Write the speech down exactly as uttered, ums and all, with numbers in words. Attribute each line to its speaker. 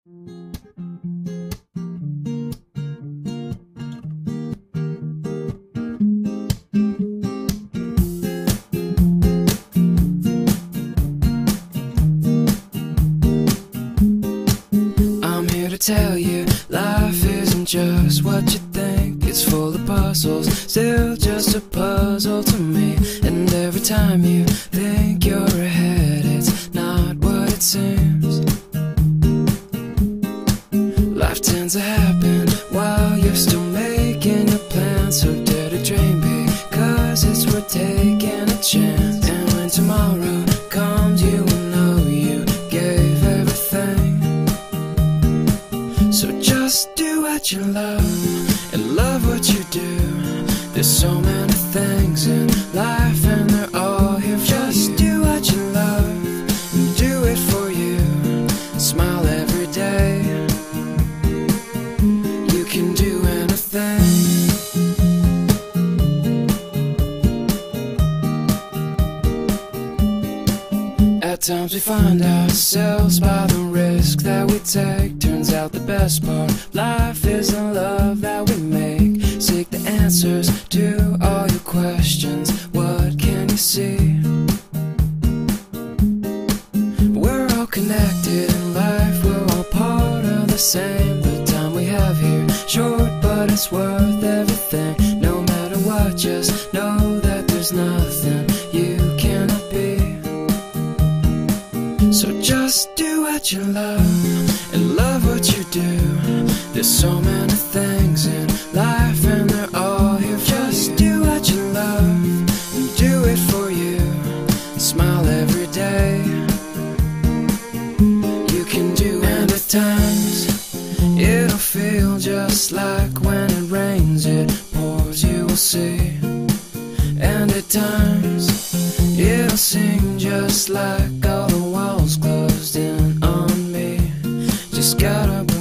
Speaker 1: Tell you, life isn't just what you think. It's full of puzzles, still just a puzzle to me. And every time you think you're ahead, it's not what it seems. Life tends to happen while you're still making your plans. So dare to dream big, cause it's worth taking a chance. And when tomorrow comes, you will know you gave everything. So just do what you love and love what you do. There's so many things in life and they're all here for you. Just do what you love and do it for you. Smile every day. You can do anything. At times we find ourselves by the risk that we take. Turns out the best part of life is the love that we make. Seek the answers to all your questions. What can you see? We're all connected in life. We're all part of the same. The time we have here, short, but it's worth everything. No matter what, just know that there's nothing you cannot be. So just do what you love and love what you do. There's so many things in life and they're all here for you. Just do what you love and do it for you. Smile every day. You can do it. And at times it'll feel just like when it rains, it pours, you will see. And at times it'll seem just like all the walls closed in on me. Just gotta